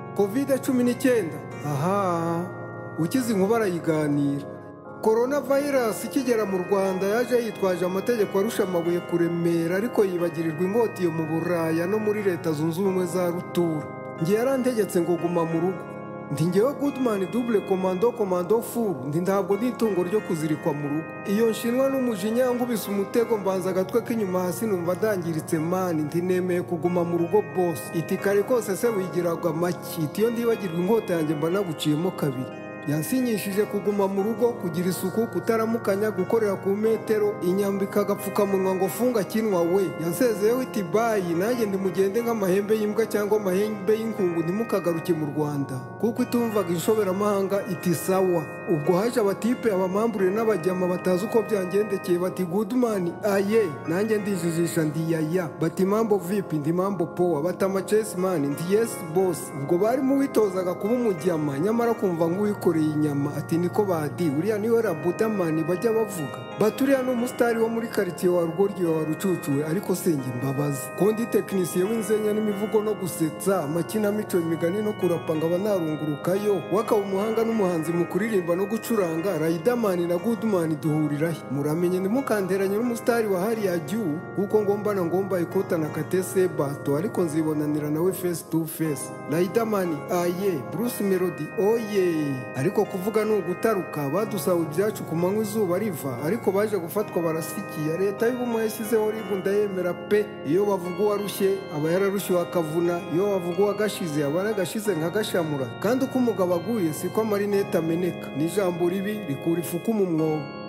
COVID-19 aha ukize inkuba arayiganira. Coronavirus ikigera mu Rwanda yaje yitwaje amategeko arusha amabuye kuremera, ariko yibagirirwa inkota iyo mu Buraya no muri Leta Zunze Ubumwe za rutura. Ngiye yarantegetse ngo guma mu rugo. Ndi ngewe Goodman double commando full, ndi ntabwo n'itungo ryo kuzirikwa mu rugo. Iyo nshinwa n'umujinya ngubise umutego, mbanza agatwe k'inyuma hasi numva dangiritse mani, ndi nemeye kuguma mu rugo boss. Iti kare kose se wigiraga maki, iti iyo ndibagirwa inkota yanjye mba naguciyemo kabiri. Yansinyishije kuguma mu rugo, kugira isuku, kutaramukanya, gukorera ku metero, inyambika agapfukamunwa ngo funga kinwa we. Yansezeyeho iti bayi, nanjye ndi mugende nk'amahembe y'imbwa cyangwa amahembe y'inkungu, ntimukagaruke mu Rwanda kuko itumvaga inshoberamahanga. Iti sawa. Ubwo haje abatipe, abamambure n'abajyama batazi uko byangendekeye, bati Goodman aye, nanjye ndijijisha ndi yaya, bati mambo vipi, ndi mambo poa, bati amachess man, ndi yes boss. Ubwo bari mu witozaga kuba umujyama, nyamara kumva nk'uwikoreye inyama. Ati niko badi, uriya niwe Rabudamani bajya bavuga, bati uriya ni umusitari wo muri quartier wa Rugoryi wa Rucucuwe, ariko senge imbabazi ko ndi tekinisiye w'inzenya n'imivugo no gusetsa, amakinamico, imigani no kurapanga abanarungurukayo, wakaba umuhanga n'umuhanzi mu kuririmba no gucuranga. Riderman na Goodman duhurirahe, muramenye ntimukanteranye n'umusitari wa hariya jyu, kuko ngomba ikota na katese bato, ariko nzibonanira nawe face to face. Riderman aye, Bruce Melody oye. Ariko kuvuga ni ugutaruka, badusaba ibyacu ku manywa izuba riva, ariko baje gufatwa barasikiye. Leta y'ubumwe yashyizeho ribu ndayemera pe. Iyo bavuga uwarushye aba yararushiwe akavuna, iyo bavuga uwagashize aba yaragashize nkagashamura. Kandi uko umugabo aguye siko amarinete ameneka, n'ijambo ribi rikura ifuku mu mwobo.